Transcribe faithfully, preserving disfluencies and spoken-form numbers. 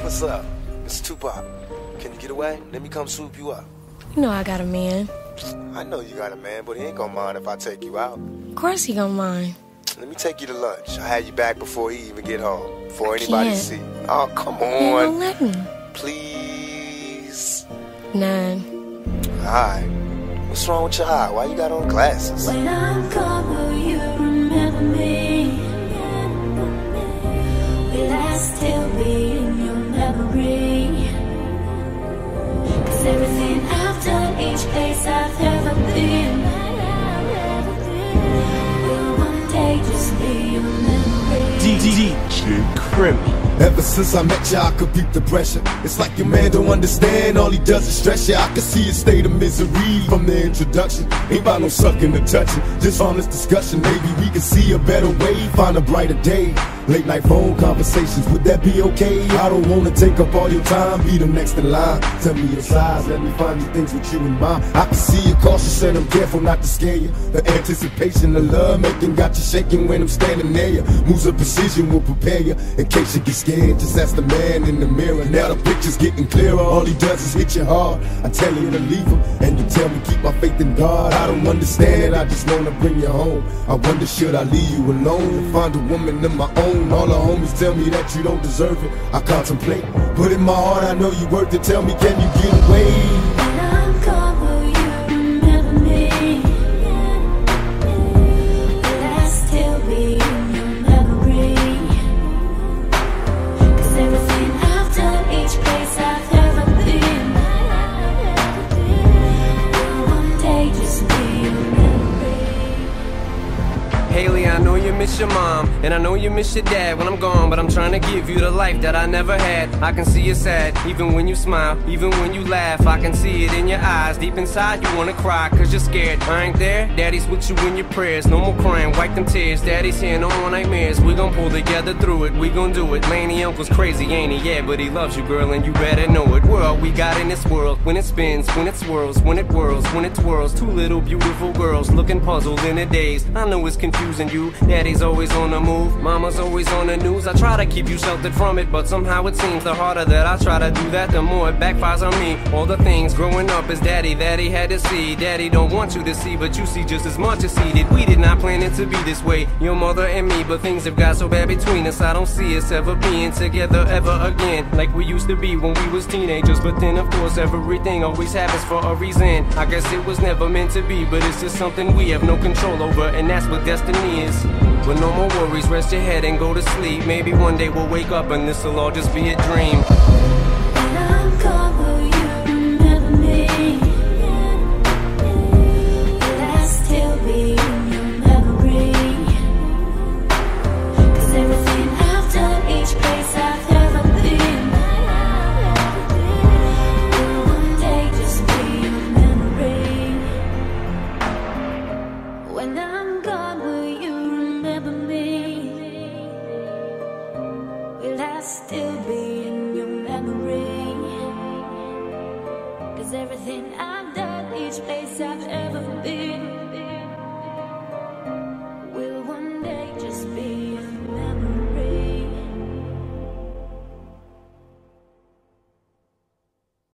What's up? It's Tupac. Can you get away? Let me come swoop you up. You know I got a man. I know you got a man, but he ain't gonna mind if I take you out. Of course he gonna mind. Let me take you to lunch. I'll have you back before he even get home. Before I anybody can't. see. Oh, come on. You ain't gonna let me. Please. None. Alright. What's wrong with your eye? Why you got on glasses? When I'm gone, will you remember me? Will I still be in your memory? Cause everything I've done, each place I've ever been, will one day just be your memory. D J Crimmy. Ever since I met ya, I could beat the pressure. It's like your man don't understand, all he does is stress ya. I can see a state of misery from the introduction. Ain't about no sucking or touching, just honest discussion. Maybe we can see a better way, find a brighter day. Late night phone conversations, would that be okay? I don't wanna take up all your time, be the next in line. Tell me your size, let me find you things with you in mind. I can see you cautious and I'm careful not to scare you. The anticipation of love making got you shaking when I'm standing near you. Moves of precision will prepare you in case you get scared. Just ask the man in the mirror. Now the picture's getting clearer. All he does is hit you hard. I tell you to leave him, and you tell me keep my faith in God. I don't understand it, I just wanna bring you home. I wonder should I leave you alone and find a woman of my own. All the homies tell me that you don't deserve it. I contemplate, but in my heart I know you worth it. Tell me, can you get away? When I'm gone, will you remember me? Will I still be in your memory? Cause everything I've done, each place I've ever been, will one day just be your memory. Haley, I know you miss your mom, and I know you miss your dad when I'm gone, but I'm trying to give you the life that I never had. I can see you sad, even when you smile, even when you laugh. I can see it in your eyes, deep inside you wanna cry, cause you're scared. I ain't there, daddy's with you in your prayers. No more crying, wipe them tears, daddy's here, no more nightmares. We gon' pull together through it, we gon' do it. Laney uncle's crazy, ain't he? Yeah, but he loves you, girl, and you better know it. We're all we got in this world, when it spins, when it swirls, when it whirls, when it twirls. Two little beautiful girls looking puzzled in a daze. I know it's confusing you, daddy's always on the move, mama's always on the news. I try to keep you sheltered from it, but somehow it seems the harder that I try to do that, the more it backfires on me. All the things growing up as daddy that he had to see, daddy don't want you to see, but you see just as much as he did. We did not plan it to be this way, your mother and me, but things have got so bad between us. I don't see us ever being together ever again, like we used to be when we was teenagers. But then of course everything always happens for a reason. I guess it was never meant to be, but it's just something we have no control over, and that's what destiny is. But no more worries, rest your head and go to sleep. Maybe one day we'll wake up and this'll all just be a dream. When I'm gone, will you remember me? Will I still be in your memory? Cause everything I've done, each place I've ever been, will one day just be your memory. When I'm gone, will you remember me? Will I still be in your memory? Cause everything I've done, each place I've ever been,